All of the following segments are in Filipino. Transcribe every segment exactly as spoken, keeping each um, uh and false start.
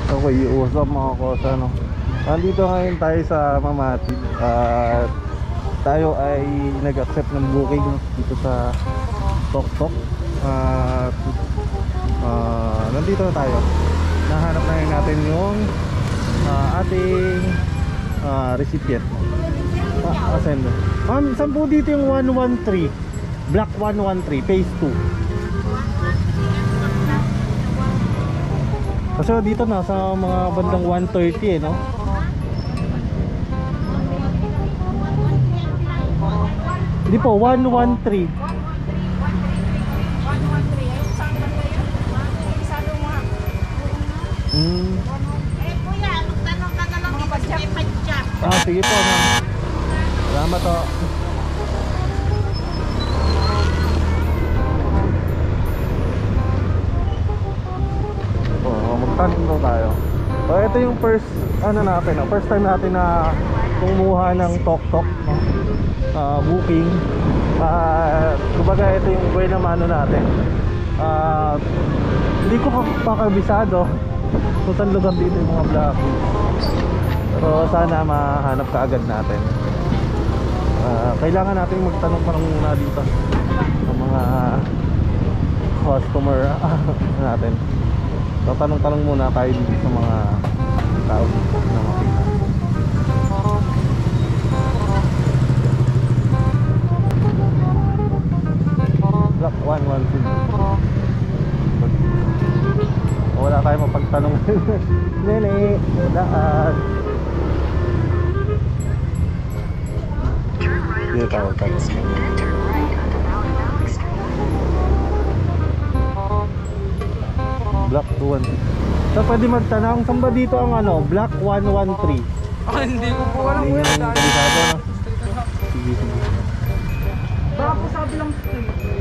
Okay, usap mga kosa, no? Nandito ngayon tayo sa Mamati at tayo ay nag-accept ng booking dito sa Tok Tok at uh, nandito na tayo. Nahanap na rin natin yung uh, ating uh, recipient. Ah, ascend. Ma'am, saan po dito yung one one three? Block one one three, phase two. Kasi dito na sa mga bandang one thirty eh, no? Hindi po, one one three. Hmm. Eh kuya, magtanong ka na lang dito sa may padyak. Ah, sige po, ma'am. Salamat po. Oh, magtanong daw tayo. So, ito yung first, ano natin, no? First time natin na kumuha ng Tok Tok, no? Uh, booking. Uh, kumbaga, ito yung buhay na mano natin. Uh, hindi ko pa kabisado kung saan lugar dito yung mga blacklist. Pero sana mahanap ka agad natin. Uh, kailangan natin magtanong pa muna dito ng mga customer natin. So tanong-tanong muna tayo dito sa mga tao na makita. Block one one two. Wala tayong mapagtanong. Nene, lahat. Dito tayo tayo. Block two one three. So pwede magtanong, saan ba dito ang ano? Block one one three. Ah, hindi ko po alam. Hindi nyo kabisado, no? Sige, sige. Baka po sabi lang street. Sige.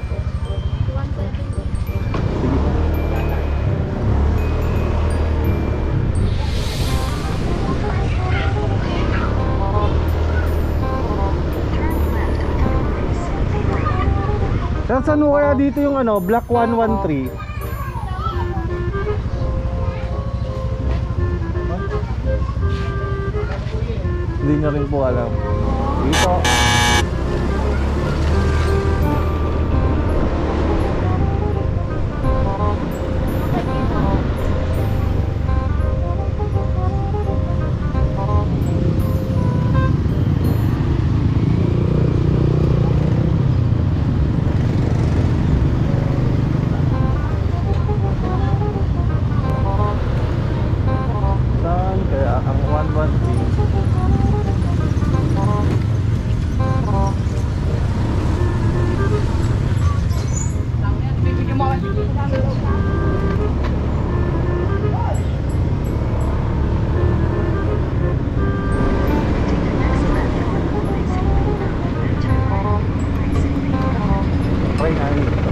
Saan saan mo kaya dito yung ano, Block one one three? Hindi nyo rin po alam. Dito. Saan kaya ang one one three? Bibigyan mo ako. Try namin ito.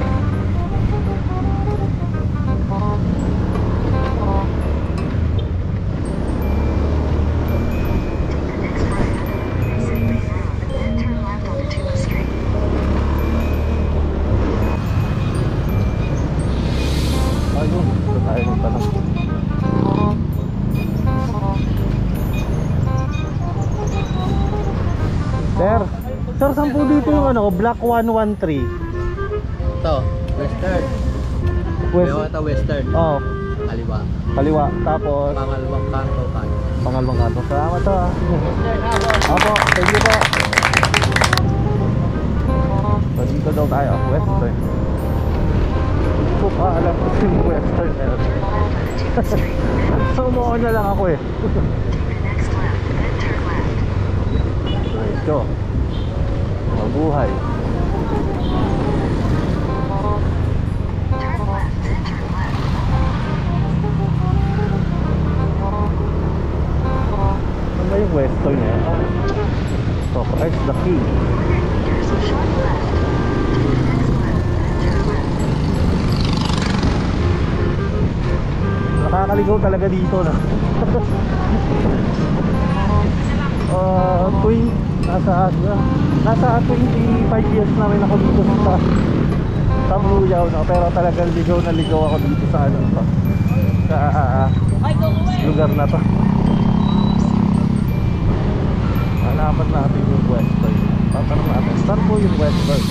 Ayun, ito tayo magtanong. Sir, sir, saan po dito yung ano, Block one one three? Ito, western. West. Mewata western. Oh, Kaliwa. kaliwa. Tapos, Pangalawang kanto kan. pangalawang kanto. Salamat to ah. Opo, thank you po. So, dito daw tayo, western. Hindi ko pa alam kung yung western meron. So, umuon na lang ako eh. Diretso. Mabuhay. Ano ba yung western eh? So, Christ the King. Nakakaligaw talaga dito na. uh, twin, nasa, nasa twenty-five years na rin ako dito sa Tambuyaw, no? Pero talagang ligaw na ligaw ako dito sa ano to. Sa uh, lugar na to. Hanapan natin yung western. Tatanong natin, saan po yung western?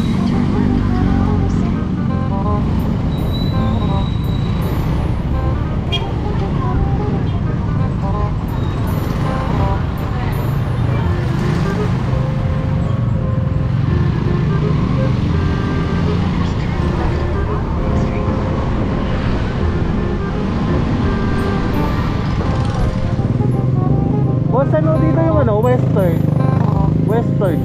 Boss, ano dito yung ano? Western. Western.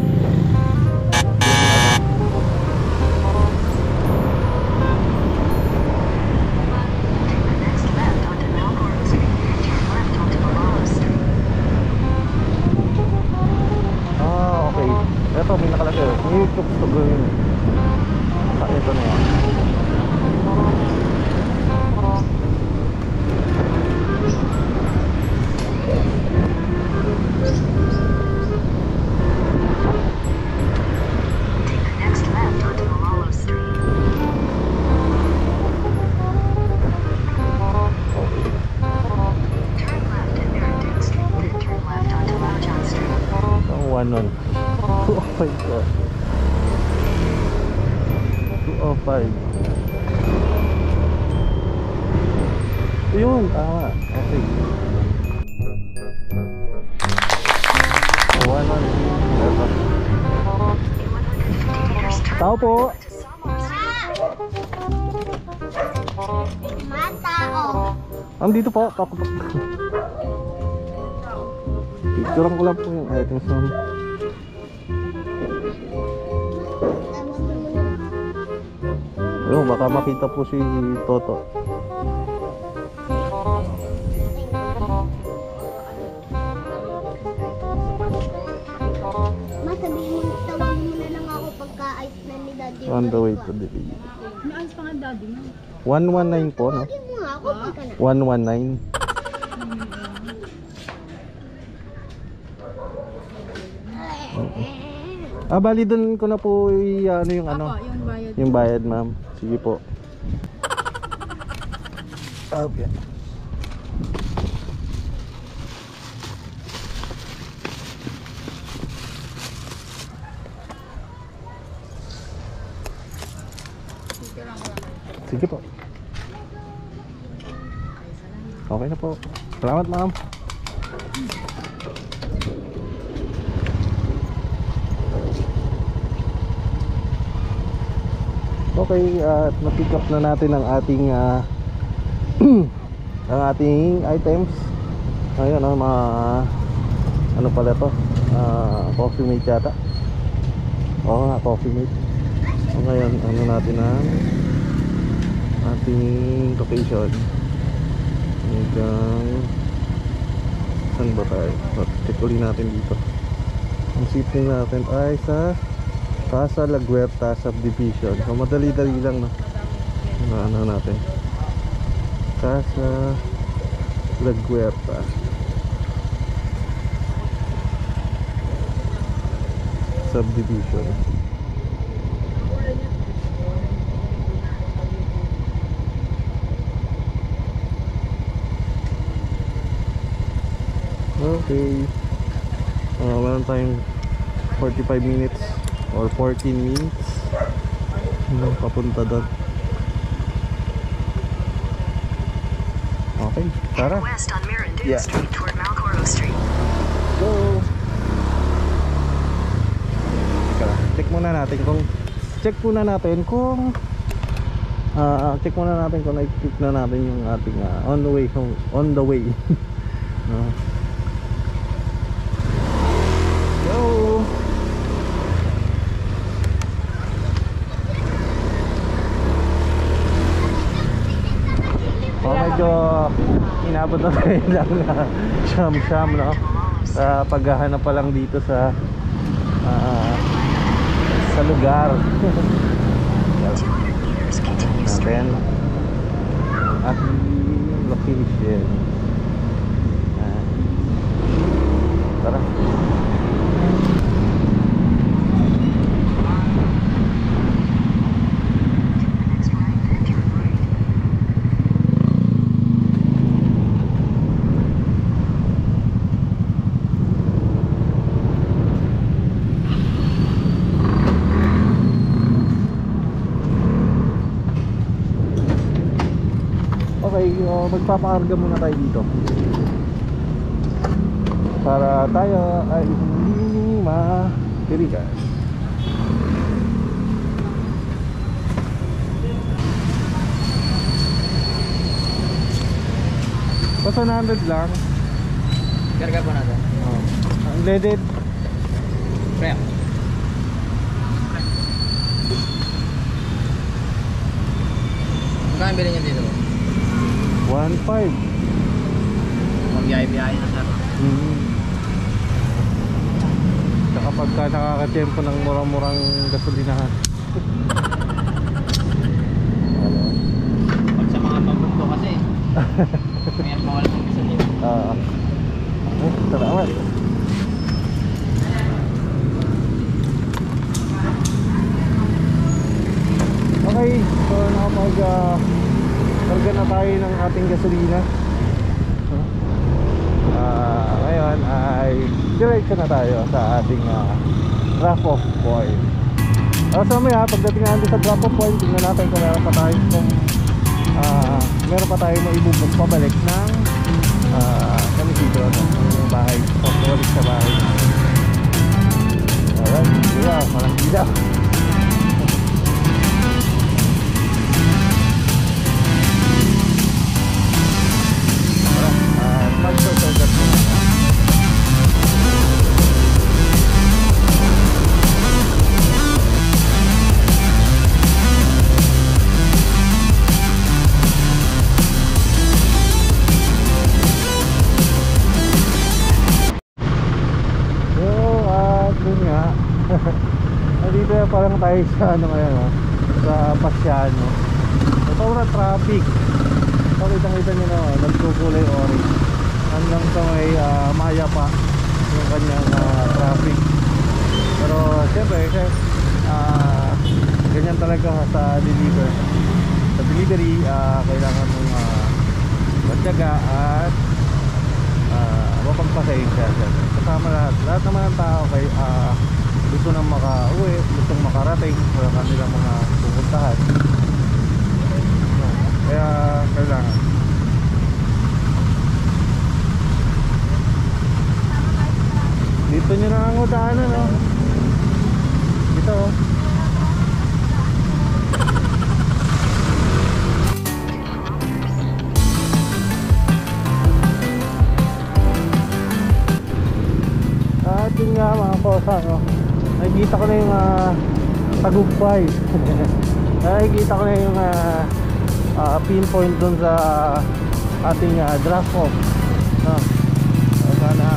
Ah, okay. Ito, may nakalagay. New Cooks to go yun. Ah, ito na yan. Next left onto Malolo Street. Turn left at Meriden Street, then turn left onto Laujon Street. Ang one one. two oh five ko. two oh five. Yun, tama. Okay. one one. Ito. In one hundred fifty meters, turn Tao po. left to Samos Street. Matao. Andito po. Ako po. Picturean ko lang po yung items ma'am. Ayun, baka makita po si Toto. Masabihin mo, tawagin mo na lang ako pagka-ice na ni Daddy. On the way to the video. May ayos pa nga daddy mo. one one nine po, no? Tawagin mo nga ako pagka na. one one nine. Ah, bali dun ko na po i- ano yung ano, Apo, yung bayad. yung bayad, ma'am. Sige po. Okay. Sige po. Okay na po. Salamat, ma'am. Okay, at na-pick up na natin ang ating ah, ang ating items. Ayun, ah, mga ano pala to? Ah, coffee mate yata. Oo nga, coffee mate. So ngayon, ano natin ang ating location. Hanggang saan ba tayo? So, check ulit natin dito. Ang shipping natin ay sa Casa La Guerta Subdivision. So madali-dali lang, no? Ano, ano natin? Casa La Guerta Subdivision. Okay. Uh, meron tayong forty-five minutes or fourteen minutes hmm, papunta doon. Okay, tara. West on Meriden Yeah. Street toward Malcoro Street. Go! Teka lang, check muna natin kung check muna natin kung ah check muna natin kung na-pick na natin yung ating ah, on the way home, on the way. No? Go! Oh, medyo inabot na tayo lang na siyam-siyam, no? Sa paghahanap pa lang dito sa ah, sa lugar. two hundred meters, continue straight. Natin at location. Ah. Tara. Next right, then turn right. Okay, uh, magpapakarga muna tayo dito para tayo ay hindi matirikan. Basta one hundred lang. Karga po natin. Oh. Unleaded. Pre. Magkano bilhin niyo dito? one five. Mag-biyahe-biyahe na sir. Mm-hmm. Saka pagka nakakatiyempo ng murang-murang gasolinahan. Pag sa mga pagbundo kasi, mayroon mga walang gusto nila. Ah. Oh, salamat. Okay, so nakapag uh, karga na tayo ng ating gasolina. Ah, ngayon ay diretso na tayo sa ating uh, drop-off point. Uh, so mamaya, pagdating natin sa drop-off point, tingnan natin kung meron pa tayo kung uh, meron pa tayo maibubog pabalik ng uh, kami dito, no? Yung bahay, pabalik sa bahay. Alright, diba, walang ilaw. Mag-shortcut mo. So, at yun nga. Nandito na parang tayo sa ano ngayon, oh, sa Pasiano. So, sobrang traffic. So, kitang-kita nyo na, oh, nagkukulay orange hanggang sa may uh, Maya pa yung kanyang uh, traffic. Pero siyempre kasi uh, ganyan talaga sa deliver sa delivery, uh, kailangan mong uh, magtiyaga at uh, mapagpasensya. Kasama lahat lahat naman ng tao kay uh, gusto nang makauwi, gustong makarating sa kanilang mga pupuntahan, kaya kailangan. Dito nyo na ang udaanan, no? Dito, oh. At yun nga mga kosa, no? Nakikita ko na yung uh, tagumpay. Nakikita ko na yung uh, uh, pinpoint dun sa uh, ating uh, drop off, no? So, sana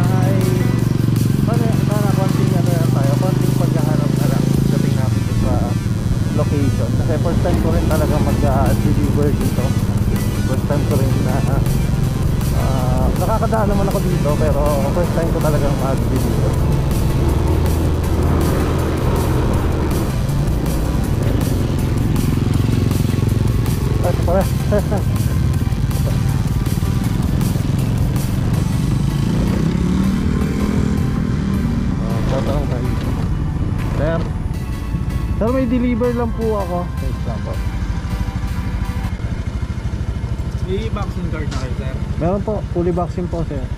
location kasi first time ko rin talaga mag-deliver dito. First time ko rin na uh, nakakadaan naman ako dito pero first time ko talaga mag-deliver. Ito pala. uh, Tatanong tayo. Sir, Sir, may deliver lang po ako. Thanks lang po. May vaccine card na kayo, sir? Meron po, fully vaccine po, sir.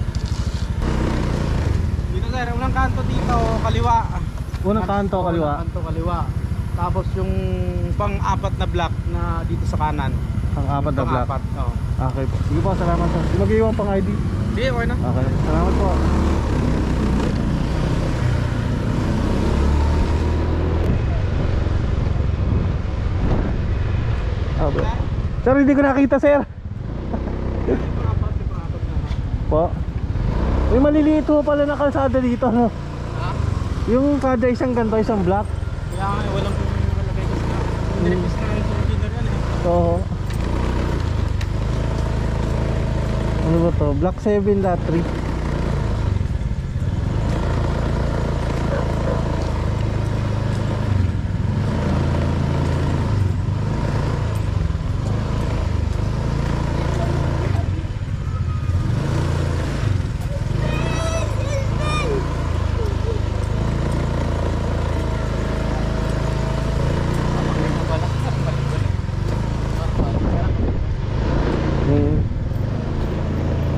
Dito, sir, unang kanto dito, kaliwa. Unang kanto, kaliwa. Unang kanto, kaliwa. Tapos yung pang-apat na block na dito sa kanan. Ang apat na block. Pang-apat, oo. Okay po. Sige po, salamat sir. Mag-iwan pang I D. Sige, okay na. Okay, salamat po. Okay. Sir, hindi ko nakita, sir. Pang-apat, pang-apat na. Po. May maliliit po pala na kalsada dito, no? Ha? Yung kada isang ganito, isang block. Kaya nga, walang pong nakalagay kasi na. Hindi rin kasi na yung container yan eh. Oo. Ano ba to? Block seven lot three.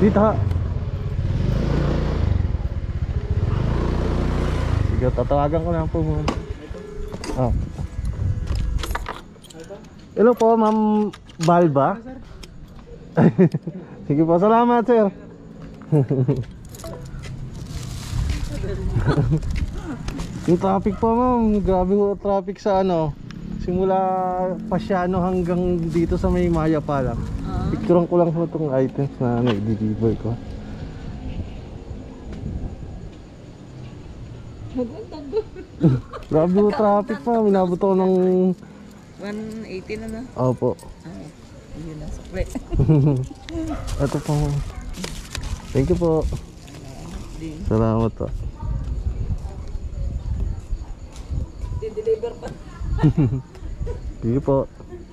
Dito ha. Sige, tatawagan ko lang po muna. Oh. Hello po, Ma'am Balba. Sige po, salamat sir. Yung traffic po ma'am, grabe po traffic sa ano, simula Pasiano hanggang dito sa may Maya pa lang. Picturean ko lang po itong items na na-deliver ko. Grabe po traffic pa, minabot ako ng one eighty na na. opo. Ay, yun na. Sakwe. Ito po ma'am. Thank you po. Salamat po. Di-deliver pa. Sige po.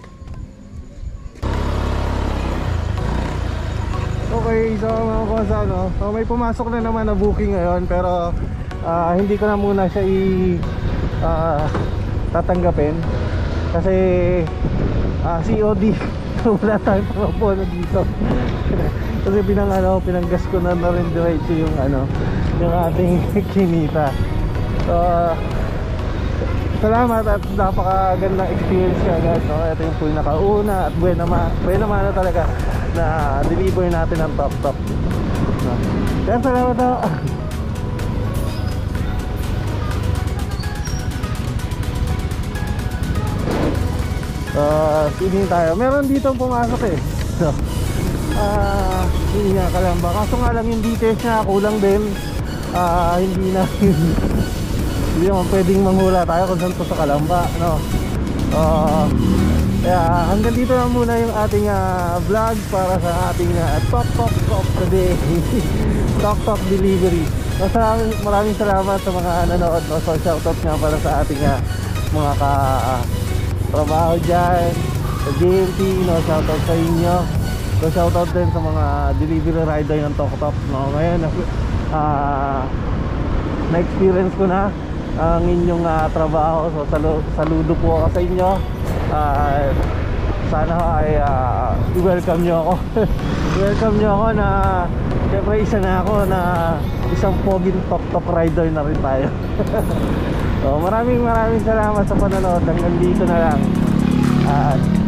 Okay, so mga boss, ano, so may pumasok na naman na booking ngayon, pero ah, hindi ko na muna siya i ah, tatanggapin kasi ah, C O D. Wala tayong pamapono dito. Kasi pinang ano, pinanggas ko na na rin diretso yung ano, yung ating kinita. So salamat at napakagandang experience ka agad, no? Ito yung full nakauna at buena ma buena mana talaga na deliver natin ang top top, no? Kaya salamat daw. Uh, sinin tayo. Meron dito pumasok eh. So, ah, uh, hindi nga Kalamba. Kaso nga lang yung details niya kulang din. Ah, uh, hindi na hindi naman pwedeng manghula tayo kung saan to sa Kalamba, no? Uh, kaya hanggang dito lang muna yung ating uh, vlog para sa ating uh, Tok Tok of the day. Tok Tok delivery. So, maraming, maraming salamat sa mga nanood, no? So shoutout nga para sa ating uh, mga ka uh, trabaho dyan sa J M T, no? Shoutout sa inyo. So shoutout din sa mga delivery rider ng Tok Tok, no? Ngayon uh, na-experience ko na ang inyong uh, trabaho. So salu saludo po ako sa inyo. uh, Sana ay uh, i-welcome nyo ako. I-welcome nyo ako na siyempre isa na ako na isang poging Tok Tok rider na rin tayo. So maraming maraming salamat sa panonood. Hanggang dito na lang. At uh,